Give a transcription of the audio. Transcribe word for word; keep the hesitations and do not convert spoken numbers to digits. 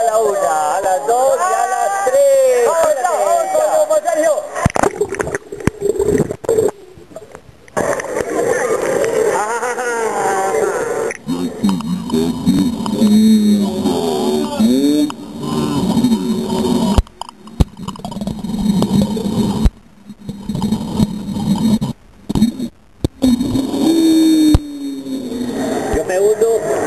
la una, a las dos y a las tres. ¡Vamos, vamos, vamos, Sergio! Yo me uno